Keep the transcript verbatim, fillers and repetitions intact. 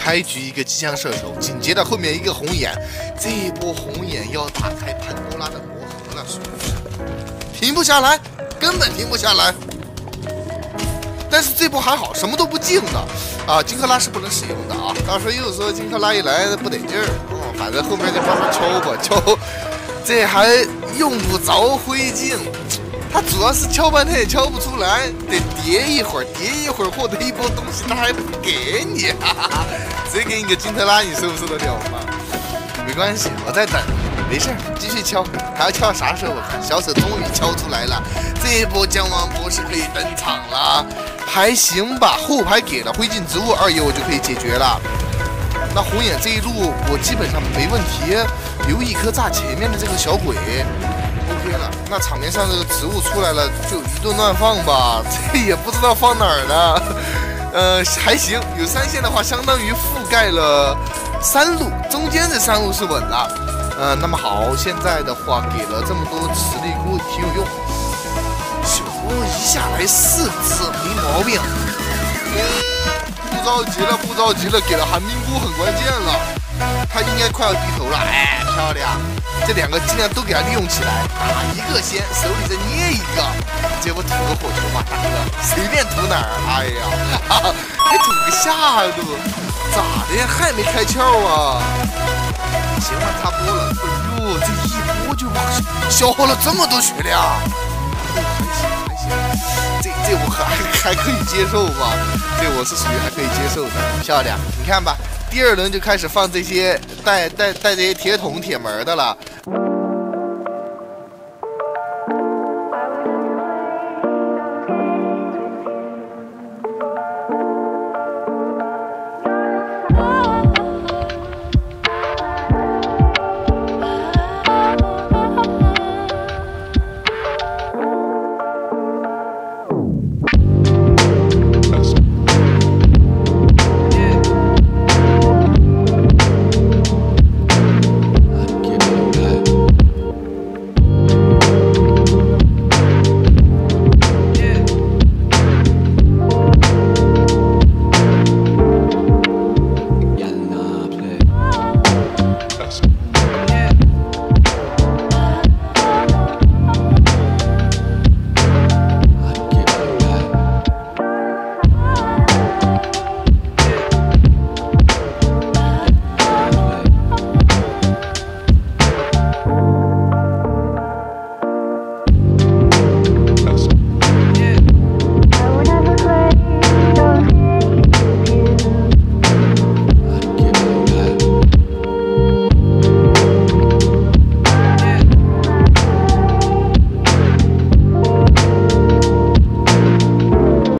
开局一个机枪射手，紧接着后面一个红眼，这一波红眼要打开潘多拉的魔盒了，是不是？停不下来，根本停不下来。但是这波还好，什么都不进的啊！金克拉是不能使用的啊！到时候又说金克拉一来不得劲儿，嗯，反正后面就慢慢敲吧敲，这还用不着灰烬。他主要是敲半天也敲不出来，得叠一会儿，叠一会儿获得一波东西，他还不给你，哈哈，直接给你个金特拉，你受不受得了吗？没关系，我在等，没事，继续敲，还要敲到啥时候？我看小丑终于敲出来了，这一波将王博士可以登场了，还行吧，后排给了灰烬植物二爷我就可以解决了。那红眼这一路我基本上没问题，留一颗炸前面的这个小鬼。OK 了，那场面上这个植物出来了，就一顿乱放吧，这也不知道放哪儿呢。呃，还行，有三线的话，相当于覆盖了三路，中间这三路是稳了。呃，那么好，现在的话给了这么多磁力菇，挺有用。小波一下来四只，没毛病。不着急了，不着急了，给了寒冰菇很关键了，他应该快要低头了。哎，漂亮！这两个尽量都给他利用起来，打一个先，手里再捏一个，结果吐个火球嘛，大哥，随便吐哪儿？哎呀，哈哈，还吐个下度，咋的呀？还没开窍啊？行了，差不多了。哎呦，这一波就消耗了这么多血量，哦，还行还行，这这我还还可以接受吧？这我是属于还可以接受的，漂亮，你看吧。第二轮就开始放这些带带带这些铁桶铁门的了。